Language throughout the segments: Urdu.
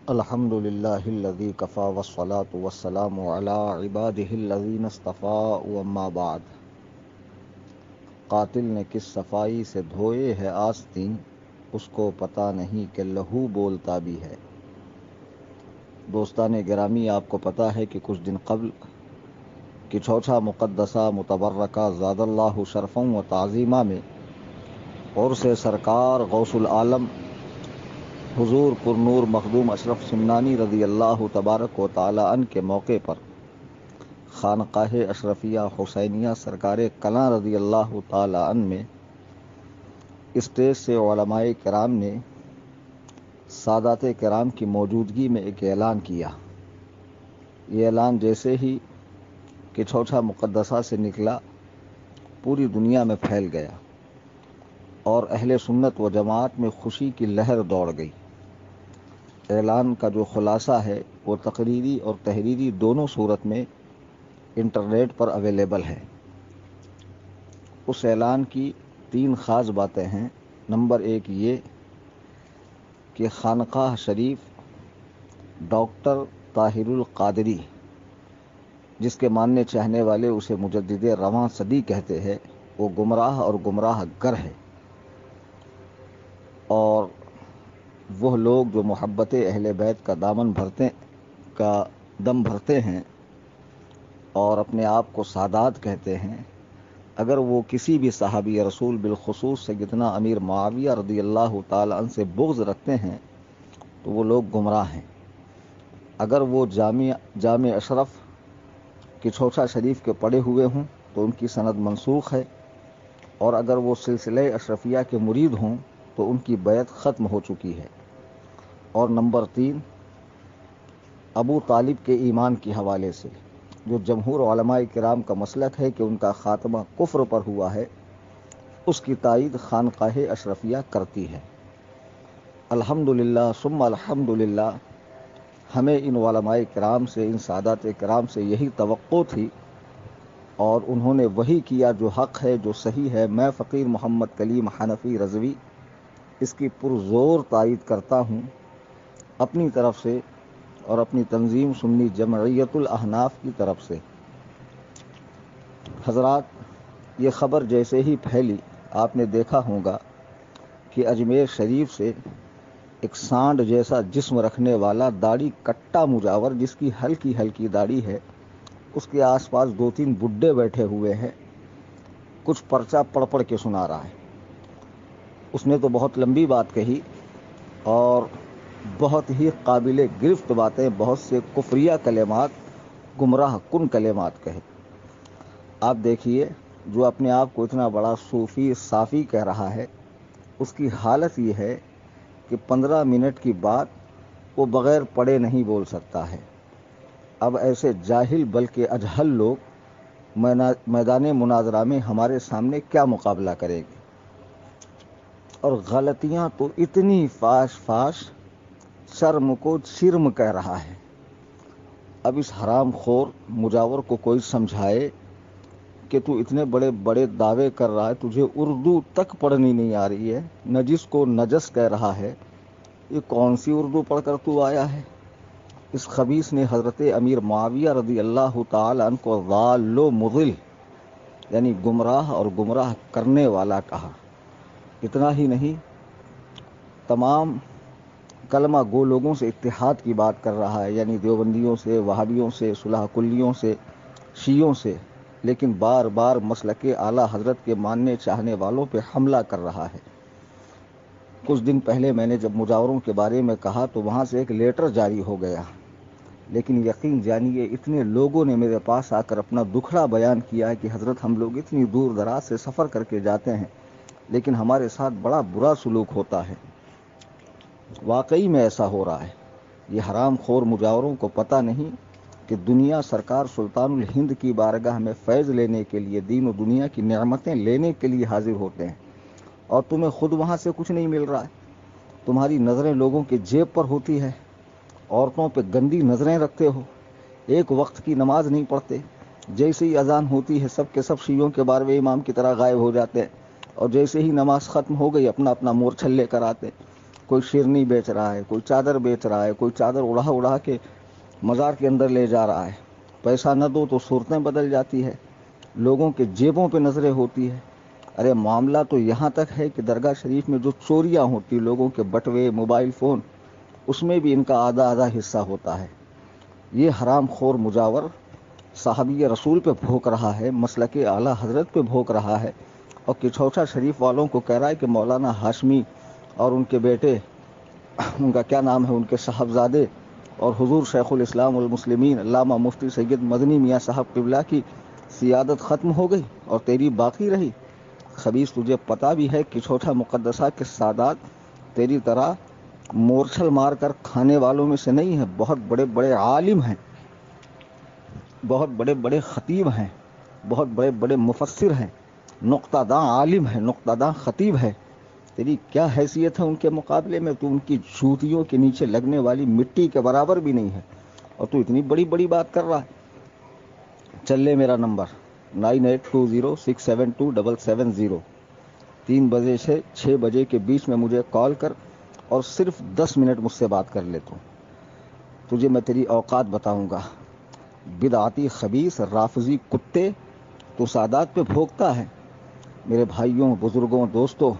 الحمد للہ الذی کفا والصلاة والسلام علی عبادہ الذین اصطفی واما بعد۔ قاتل نے کس صفائی سے دھوئے ہے آستین، اس کو پتہ نہیں کہ لہو بولتا بھی ہے۔ دوستان گرامی، آپ کو پتہ ہے کہ کچھ دن قبل کچھوچھا مقدسہ متبرکہ زاد اللہ شرفا و تعظیمہ میں عرس سرکار غوث العالم حضور پر نور مخدوم اشرف سمنانی رضی اللہ تبارک و تعالی عنہ کے موقع پر خانقاہ اشرفیہ حسینیہ سرکار کلاں رضی اللہ تعالی عنہ میں اسٹیج سے علماء کرام نے سادات کرام کی موجودگی میں ایک اعلان کیا۔ یہ اعلان جیسے ہی کچھوچھا مقدسہ سے نکلا پوری دنیا میں پھیل گیا اور اہل سنت و جماعت میں خوشی کی لہر دوڑ گئی۔ اعلان کا جو خلاصہ ہے وہ تقریری اور تحریری دونوں صورت میں انٹرنیٹ پر اویلیبل ہے۔ اس اعلان کی 3 خاص باتیں ہیں۔ نمبر 1 یہ کہ خانقاہ شریف ڈاکٹر طاہر القادری، جس کے ماننے چاہنے والے اسے مجدد رواں صدی کہتے ہیں، وہ گمراہ اور گمراہ گر ہے، اور وہ لوگ جو محبت اہل بیت کا دم بھرتے ہیں اور اپنے آپ کو سادات کہتے ہیں، اگر وہ کسی بھی صحابی رسول بالخصوص سیدنا امیر معاویہ رضی اللہ تعالی عنہ سے بغض رکھتے ہیں تو وہ لوگ گمراہ ہیں۔ اگر وہ جامع اشرف کچھوچھا شریف کے پڑھے ہوئے ہوں تو ان کی سند منسوخ ہے، اور اگر وہ سلسلہ اشرفیہ کے مرید ہوں تو ان کی بیعت ختم ہو چکی ہے۔ اور نمبر 3 ابو طالب کے ایمان کے حوالے سے جو جمہور علماء کرام کا مسلک ہے کہ ان کا خاتمہ کفر پر ہوا ہے، اس کی تائید خانقاہ اشرفیہ کرتی ہے۔ الحمدللہ ثم الحمدللہ، ہمیں ان علماء کرام سے، ان سادات کرام سے یہی توقع تھی، اور انہوں نے وہی کیا جو حق ہے، جو صحیح ہے۔ میں فقیر محمد کلیم حنفی رضوی اس کی پرزور تائید کرتا ہوں اپنی طرف سے اور اپنی تنظیم سنی جمعیت الاحناف کی طرف سے۔ حضرات، یہ خبر جیسے ہی پھیلی آپ نے دیکھا ہوگا کہ اجمیر شریف سے ایک سانڈ جیسا جسم رکھنے والا داڑھی کٹا مجاور، جس کی ہلکی ہلکی داڑھی ہے، اس کے آس پاس 2-3 بڈھے بیٹھے ہوئے ہیں، کچھ پرچہ پڑھ پڑھ کے سنا رہا ہے۔ اس نے تو بہت لمبی بات کہی اور بہت ہی قابل گرفت باتیں، بہت سے کفریہ کلمات، گمراہ کن کلمات کہے۔ آپ دیکھیے، جو اپنے آپ کو اتنا بڑا صوفی صافی کہہ رہا ہے، اس کی حالت یہ ہے کہ 15 منٹ کی بات وہ بغیر پڑھے نہیں بول سکتا ہے۔ اب ایسے جاہل بلکہ اجہل لوگ میدان مناظرہ میں ہمارے سامنے کیا مقابلہ کریں گے؟ اور غلطیاں تو اتنی فاش فاش، شرم کو شرم کہہ رہا ہے۔ اب اس حرام خور مجاور کو کوئی سمجھائے کہ تو اتنے بڑے بڑے دعوے کر رہا ہے، تجھے اردو تک پڑھنی نہیں آ رہی ہے، نجس کو نجس کہہ رہا ہے، یہ کون سی اردو پڑھ کر تو آیا ہے؟ اس خبیث نے حضرت امیر معاویہ رضی اللہ تعالی عنہ کو ضال و مضل، یعنی گمراہ اور گمراہ کرنے والا کہا۔ اتنا ہی نہیں، تمام کلمہ گو لوگوں سے اتحاد کی بات کر رہا ہے، یعنی دیوبندیوں سے، وہابیوں سے، صلح کلیوں سے، شیعوں سے، لیکن بار بار مسلک اعلیٰ حضرت کے ماننے چاہنے والوں پہ حملہ کر رہا ہے۔ کچھ دن پہلے میں نے جب مجاوروں کے بارے میں کہا تو وہاں سے ایک لیٹر جاری ہو گیا، لیکن یقین جانیے اتنے لوگوں نے میرے پاس آ کر اپنا دکھڑا بیان کیا کہ حضرت ہم لوگ اتنی دور دراز سے سفر کر کے جاتے ہیں لیکن ہمارے ساتھ بڑا برا سلوک ہوتا ہے۔ واقعی میں ایسا ہو رہا ہے۔ یہ حرام خور مجاوروں کو پتہ نہیں کہ دنیا سرکار سلطان الہند کی بارگاہ میں فیض لینے کے لیے، دین و دنیا کی نعمتیں لینے کے لیے حاضر ہوتے ہیں، اور تمہیں خود وہاں سے کچھ نہیں مل رہا ہے۔ تمہاری نظریں لوگوں کے جیب پر ہوتی ہے، عورتوں پہ گندی نظریں رکھتے ہو، ایک وقت کی نماز نہیں پڑھتے، جیسے ہی اذان ہوتی ہے سب کے سب شیعوں کے 12ویں امام کی طرح غائب ہو جاتے ہیں، اور جیسے ہی نماز ختم ہو گئی اپنا اپنا مورچھل لے کر آتے ہیں۔ کوئی شیرنی بیچ رہا ہے، کوئی چادر بیچ رہا ہے، کوئی چادر اڑا اڑا کے مزار کے اندر لے جا رہا ہے۔ پیسہ نہ دو تو صورتیں بدل جاتی ہے، لوگوں کے جیبوں پہ نظریں ہوتی ہے۔ ارے معاملہ تو یہاں تک ہے کہ درگاہ شریف میں جو چوریاں ہوتی، لوگوں کے بٹوے، موبائل فون، اس میں بھی ان کا آدھا آدھا حصہ ہوتا ہے۔ یہ حرام خور مجاور صحابی رسول پہ بھوک رہا ہے، مسلک اعلیٰ حضرت پہ بھوک رہا ہے، اور کچھوچا شریف والوں کو کہہ رہا ہے کہ مولانا ہاشمی اور ان کے بیٹے، ان کا کیا نام ہے، ان کے صاحبزادے اور حضور شیخ الاسلام والمسلمین علامہ مفتی سید مدنی میاں صاحب قبلہ کی سیادت ختم ہو گئی اور تیری باقی رہی۔ خبیث، تجھے پتہ بھی ہے کہ چھوٹا مقدسہ کے سادات تیری طرح مورچھل مار کر کھانے والوں میں سے نہیں ہیں، بہت بڑے بڑے عالم ہیں، بہت بڑے بڑے خطیب ہیں، بہت بڑے بڑے مفسر ہیں، نقطہ داں عالم ہے، نقطہ داں خطیب ہے۔ تیری کیا حیثیت ہے ان کے مقابلے میں؟ تو ان کی جوتیوں کے نیچے لگنے والی مٹی کے برابر بھی نہیں ہے، اور تو اتنی بڑی بڑی بات کر رہا ہے۔ چل لے میرا نمبر 9820672770، 3 بجے سے 6 بجے کے بیچ میں مجھے کال کر اور صرف 10 منٹ مجھ سے بات کر لے۔ تو تجھے میں تیری اوقات بتاؤں گا۔ بدعتی خبیث رافضی کتے، تو سادات پہ بھوکتا ہے۔ میرے بھائیوں، بزرگوں، دوستوں،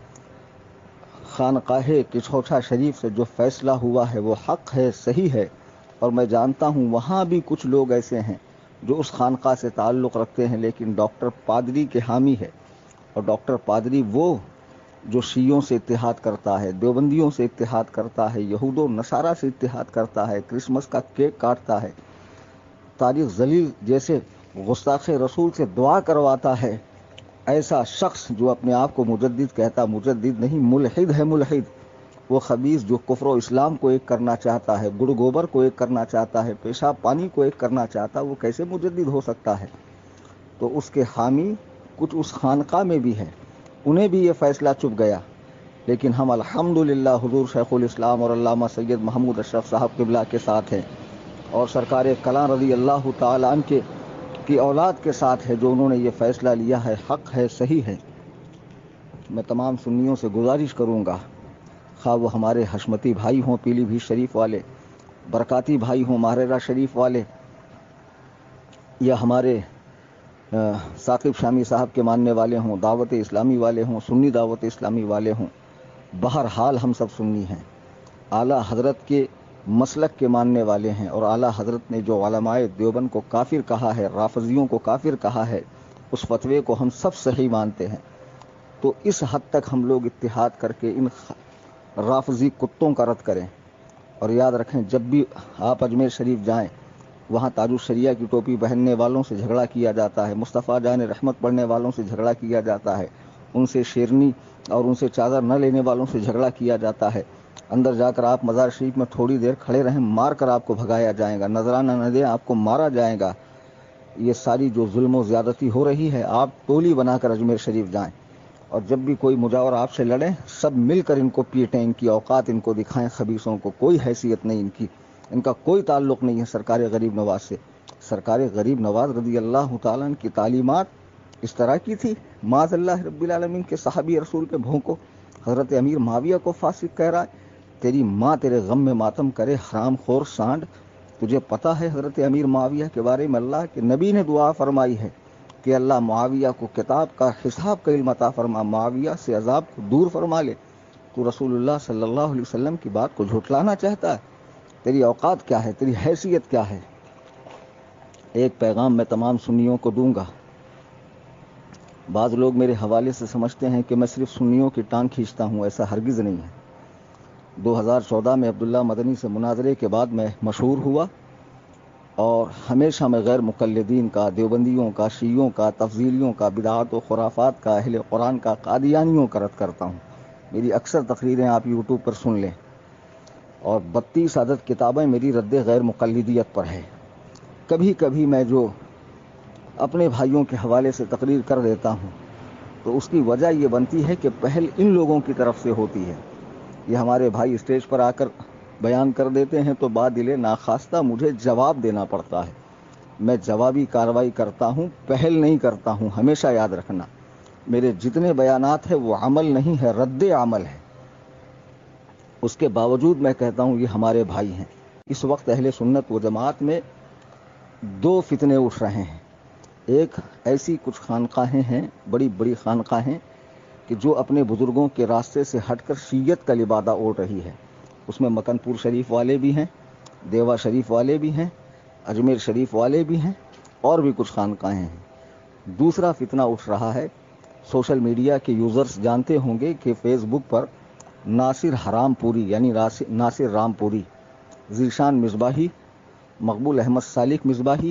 خانقاہ کچھوٹا شریف سے جو فیصلہ ہوا ہے وہ حق ہے، صحیح ہے، اور میں جانتا ہوں وہاں بھی کچھ لوگ ایسے ہیں جو اس خانقاہ سے تعلق رکھتے ہیں لیکن ڈاکٹر پادری کے حامی ہے، اور ڈاکٹر پادری وہ جو شیعوں سے اتحاد کرتا ہے، دیوبندیوں سے اتحاد کرتا ہے، یہود و نصارہ سے اتحاد کرتا ہے، کرسمس کا کیک کاٹتا ہے، طارق ذلیل جیسے گستاخ رسول سے دعا کرواتا ہے۔ ایسا شخص جو اپنے آپ کو مجدد کہتا، مجدد نہیں، ملحد ہے، ملحد۔ وہ خبیث جو کفر و اسلام کو ایک کرنا چاہتا ہے، گڑ گوبر کو ایک کرنا چاہتا ہے، پیشاب پانی کو ایک کرنا چاہتا، وہ کیسے مجدد ہو سکتا ہے؟ تو اس کے حامی کچھ اس خانقاہ میں بھی ہے، انہیں بھی یہ فیصلہ چپ گیا، لیکن ہم الحمدللہ حضور شیخ الاسلام اور علامہ سید محمود اشرف صاحب قبلہ کے ساتھ ہیں، اور سرکار کلاں رضی اللہ تعالیٰ عنہ کی اولاد کے ساتھ ہے، جو انہوں نے یہ فیصلہ لیا ہے، حق ہے، صحیح ہے۔ میں تمام سنیوں سے گزارش کروں گا، خواہ وہ ہمارے حشمتی بھائی ہوں پیلی بھیت شریف والے، برکاتی بھائی ہوں ماہرہ شریف والے، یا ہمارے ثاقب شامی صاحب کے ماننے والے ہوں، دعوت اسلامی والے ہوں، سنی دعوت اسلامی والے ہوں، بہرحال ہم سب سنی ہیں، اعلیٰ حضرت کے مسلک کے ماننے والے ہیں، اور اعلیٰ حضرت نے جو علماء دیوبند کو کافر کہا ہے، رافضیوں کو کافر کہا ہے، اس فتوے کو ہم سب صحیح مانتے ہیں۔ تو اس حد تک ہم لوگ اتحاد کر کے ان رافضی کتوں کا رد کریں، اور یاد رکھیں جب بھی آپ اجمیر شریف جائیں، وہاں تاج الشریعہ کی ٹوپی پہننے والوں سے جھگڑا کیا جاتا ہے، مصطفیٰ جان رحمت پڑھنے والوں سے جھگڑا کیا جاتا ہے، ان سے شیرنی اور ان سے چادر نہ لینے والوں سے جھگڑا کیا جاتا ہے۔ اندر جا کر آپ مزار شریف میں تھوڑی دیر کھڑے رہیں، مار کر آپ کو بھگایا جائے گا، نذرانہ نہ دیں آپ کو مارا جائے گا۔ یہ ساری جو ظلم و زیادتی ہو رہی ہے، آپ ٹولی بنا کر اجمیر شریف جائیں، اور جب بھی کوئی مجاور آپ سے لڑیں، سب مل کر ان کو پیٹیں، ان کی اوقات ان کو دکھائیں۔ خبیثوں کو کوئی حیثیت نہیں، ان کا کوئی تعلق نہیں ہے سرکار غریب نواز سے۔ سرکار غریب نواز رضی اللہ تعالیٰ عنہ کی تعلیمات اس طرح کی تھی، معاذ اللہ رب العالمین کے صحابی رسول پہ بھونکو۔ حضرت امیر معاویہ کو فاسق کہہ رہا ہے، تیری ماں تیرے غم میں ماتم کرے، حرام خور سانڈ۔ تجھے پتہ ہے حضرت امیر معاویہ کے بارے میں اللہ کے نبی نے دعا فرمائی ہے کہ اللہ معاویہ کو کتاب کا حساب کا علم عطا فرما، معاویہ سے عذاب کو دور فرما لے۔ تو رسول اللہ صلی اللہ علیہ وسلم کی بات کو جھٹلانا چاہتا ہے؟ تیری اوقات کیا ہے؟ تیری حیثیت کیا ہے؟ ایک پیغام میں تمام سنیوں کو دوں گا۔ بعض لوگ میرے حوالے سے سمجھتے ہیں کہ میں صرف سنیوں کی ٹانگ کھینچتا ہوں، ایسا ہرگز نہیں ہے۔ 2014 میں عبداللہ مدنی سے مناظرے کے بعد میں مشہور ہوا، اور ہمیشہ میں غیر مقلدین کا، دیوبندیوں کا، شیعوں کا، تفضیلیوں کا، بدعات و خرافات کا، اہل قرآن کا، قادیانیوں کا رد کرتا ہوں۔ میری اکثر تقریریں آپ یوٹیوب پر سن لیں، اور 32 عدد کتابیں میری رد غیر مقلدیت پر ہے۔ کبھی کبھی میں جو اپنے بھائیوں کے حوالے سے تقریر کر دیتا ہوں تو اس کی وجہ یہ بنتی ہے کہ پہل ان لوگوں کی طرف سے ہوتی ہے۔ یہ ہمارے بھائی اسٹیج پر آ کر بیان کر دیتے ہیں تو بادل ناخواستہ مجھے جواب دینا پڑتا ہے۔ میں جوابی کارروائی کرتا ہوں، پہل نہیں کرتا ہوں، ہمیشہ یاد رکھنا۔ میرے جتنے بیانات ہیں وہ عمل نہیں ہے، رد عمل ہے۔ اس کے باوجود میں کہتا ہوں یہ ہمارے بھائی ہیں۔ اس وقت اہل سنت و جماعت میں دو فتنے اٹھ رہے ہیں۔ ایک ایسی کچھ خانقاہیں ہیں، بڑی بڑی خانقاہیں، کہ جو اپنے بزرگوں کے راستے سے ہٹ کر شیعت کا لبادہ اوڑھ رہی ہے۔ اس میں مکن پور شریف والے بھی ہیں، دیوا شریف والے بھی ہیں، اجمیر شریف والے بھی ہیں، اور بھی کچھ خانقاہیں ہیں۔ دوسرا فتنہ اٹھ رہا ہے، سوشل میڈیا کے یوزرز جانتے ہوں گے کہ فیس بک پر ناصر حرام پوری یعنی ناصر رام پوری، ذیشان مصباحی، مقبول احمد سالک مصباحی،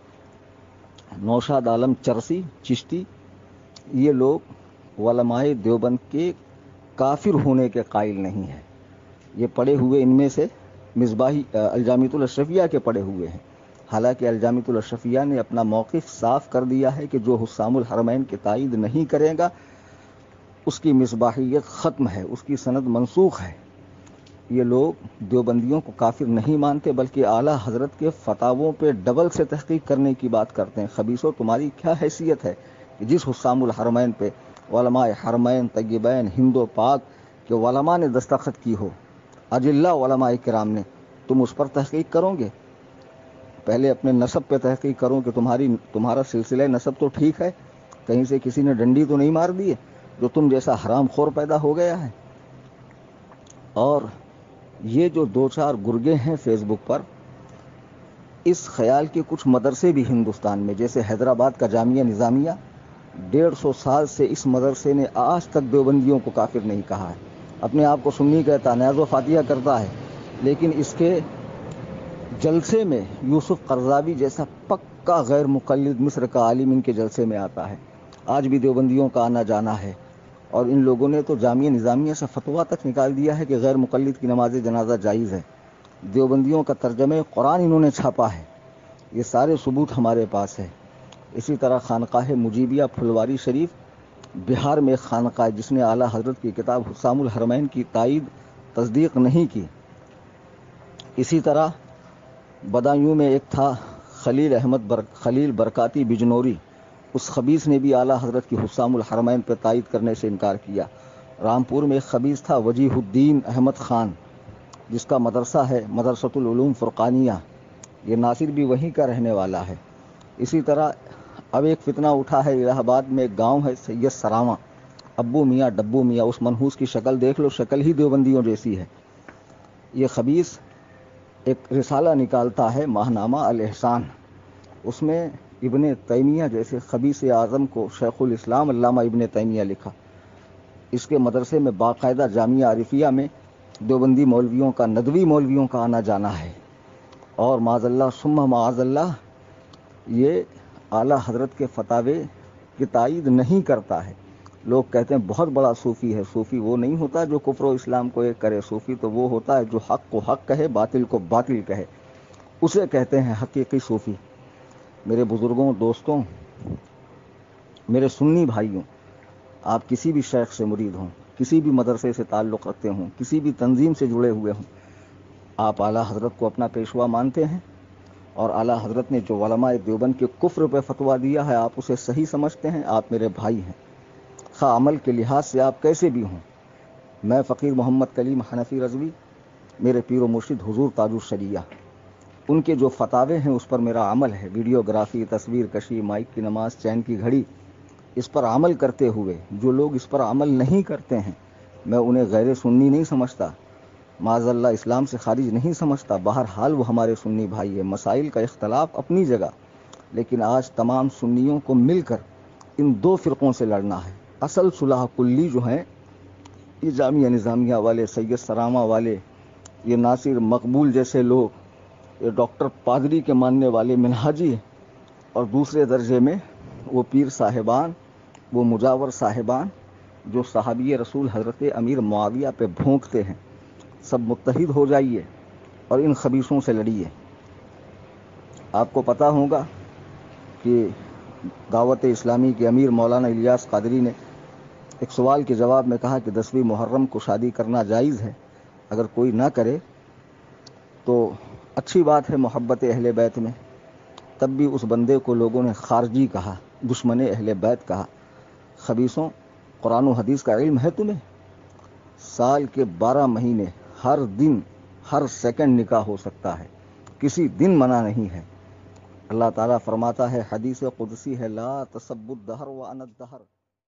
نوشاد عالم چرسی چشتی، یہ لوگ علماء دیوبند کے کافر ہونے کے قائل نہیں ہیں۔ یہ پڑھے ہوئے ان میں سے مصباحی الجامعۃ الاشرفیہ کے پڑھے ہوئے ہیں، حالانکہ الجامعۃ الاشرفیہ نے اپنا موقف صاف کر دیا ہے کہ جو حسام الحرمین کی تائید نہیں کرے گا اس کی مصباحیت ختم ہے، اس کی سند منسوخ ہے۔ یہ لوگ دیوبندیوں کو کافر نہیں مانتے بلکہ اعلیٰ حضرت کے فتاووں پہ ڈبل سے تحقیق کرنے کی بات کرتے ہیں۔ خبیثو، تمہاری کیا حیثیت ہے کہ جس حسام الحرمین پہ علماء حرمین طیبین ہند و پاک کے علماء نے دستخط کی ہو، اجلہ علماء کرام نے، تم اس پر تحقیق کرو گے؟ پہلے اپنے نسب پہ تحقیق کرو کہ تمہارا سلسلہ نسب تو ٹھیک ہے، کہیں سے کسی نے ڈنڈی تو نہیں مار دی ہے جو تم جیسا حرام خور پیدا ہو گیا ہے۔ اور یہ جو دو چار گرگے ہیں فیس بک پر، اس خیال کے کچھ مدرسے بھی ہندوستان میں، جیسے حیدرآباد کا جامعہ نظامیہ، 150 سال سے اس مدرسے نے آج تک دیوبندیوں کو کافر نہیں کہا ہے۔ اپنے آپ کو سنی کہتا، نیاز و فاتحہ کرتا ہے، لیکن اس کے جلسے میں یوسف قرضاوی جیسا پکا غیر مقلد مصر کا عالم ان کے جلسے میں آتا ہے۔ آج بھی دیوبندیوں کا آنا جانا ہے، اور ان لوگوں نے تو جامعہ نظامیہ سے فتویٰ تک نکال دیا ہے کہ غیر مقلد کی نماز جنازہ جائز ہے۔ دیوبندیوں کا ترجمہ قرآن انہوں نے چھاپا ہے، یہ سارے ثبوت ہمارے پاس ہے۔ اسی طرح خانقاہ مجیبیہ پھلواری شریف بہار میں ایک خانقاہ جس نے اعلیٰ حضرت کی کتاب حسام الحرمین کی تائید تصدیق نہیں کی۔ اسی طرح بدایوں میں ایک تھا خلیل برکاتی بجنوری، اس خبیث نے بھی اعلیٰ حضرت کی حسام الحرمین پر تائید کرنے سے انکار کیا۔ رامپور میں ایک خبیث تھا وجیہ الدین احمد خان، جس کا مدرسہ ہے مدرسۃ العلوم فرقانیہ، یہ ناصر بھی وہیں کا رہنے والا ہے۔ اسی طرح اب ایک فتنہ اٹھا ہے، الہ آباد میں ایک گاؤں ہے سید سراواں، ابو میاں ڈبو میاں، اس منحوس کی شکل دیکھ لو، شکل ہی دیوبندیوں جیسی ہے۔ یہ خبیث ایک رسالہ نکالتا ہے ماہنامہ الاحسان، اس میں ابن تیمیہ جیسے خبیث اعظم کو شیخ الاسلام علامہ ابن تیمیہ لکھا۔ اس کے مدرسے میں باقاعدہ جامعہ عارفیہ میں دیوبندی مولویوں کا، ندوی مولویوں کا آنا جانا ہے، اور معاذ اللہ ثم معاذ اللہ یہ اعلیٰ حضرت کے فتاوے کی تائید نہیں کرتا ہے۔ لوگ کہتے ہیں بہت بڑا صوفی ہے۔ صوفی وہ نہیں ہوتا جو کفر و اسلام کو ایک کرے، صوفی تو وہ ہوتا ہے جو حق کو حق کہے، باطل کو باطل کہے، اسے کہتے ہیں حقیقی صوفی۔ میرے بزرگوں، دوستوں، میرے سنی بھائیوں، آپ کسی بھی شیخ سے مرید ہوں، کسی بھی مدرسے سے تعلق رکھتے ہوں، کسی بھی تنظیم سے جڑے ہوئے ہوں، آپ اعلیٰ حضرت کو اپنا پیشوا مانتے ہیں، اور اعلیٰ حضرت نے جو علماء دیوبند کے کفر پہ فتویٰ دیا ہے آپ اسے صحیح سمجھتے ہیں، آپ میرے بھائی ہیں، خواہ عمل کے لحاظ سے آپ کیسے بھی ہوں۔ میں فقیر محمد کلیم حنفی رضوی، میرے پیر و مرشد حضور تاج الشریعہ، ان کے جو فتاوے ہیں اس پر میرا عمل ہے۔ ویڈیوگرافی، تصویر کشی، مائک کی نماز، چین کی گھڑی، اس پر عمل کرتے ہوئے جو لوگ اس پر عمل نہیں کرتے ہیں میں انہیں غیر سنی نہیں سمجھتا، معاذ اللہ اسلام سے خارج نہیں سمجھتا۔ بہرحال وہ ہمارے سنی بھائی ہیں، مسائل کا اختلاف اپنی جگہ، لیکن آج تمام سنیوں کو مل کر ان دو فرقوں سے لڑنا ہے۔ اصل صلح کلی جو ہیں یہ جامعہ نظامیہ والے، سید سراواں والے، یہ ناصر مقبول جیسے لوگ، یہ ڈاکٹر پادری کے ماننے والے منہاجی ہیں، اور دوسرے درجے میں وہ پیر صاحبان، وہ مجاور صاحبان جو صحابی رسول حضرت امیر معاویہ پہ بھونکتے ہیں۔ سب متحد ہو جائیے اور ان خبیثوں سے لڑیے۔ آپ کو پتہ ہوگا کہ دعوت اسلامی کے امیر مولانا الیاس قادری نے ایک سوال کے جواب میں کہا کہ 10ویں محرم کو شادی کرنا جائز ہے، اگر کوئی نہ کرے تو اچھی بات ہے محبت اہل بیت میں۔ تب بھی اس بندے کو لوگوں نے خارجی کہا، دشمن اہل بیت کہا۔ خبیثوں، قرآن و حدیث کا علم ہے تمہیں؟ سال کے 12 مہینے ہر دن ہر سیکنڈ نکاح ہو سکتا ہے، کسی دن منع نہیں ہے۔ اللہ تعالیٰ فرماتا ہے، حدیث قدسی ہے، لا تسبوا الدہر وانا الدہر۔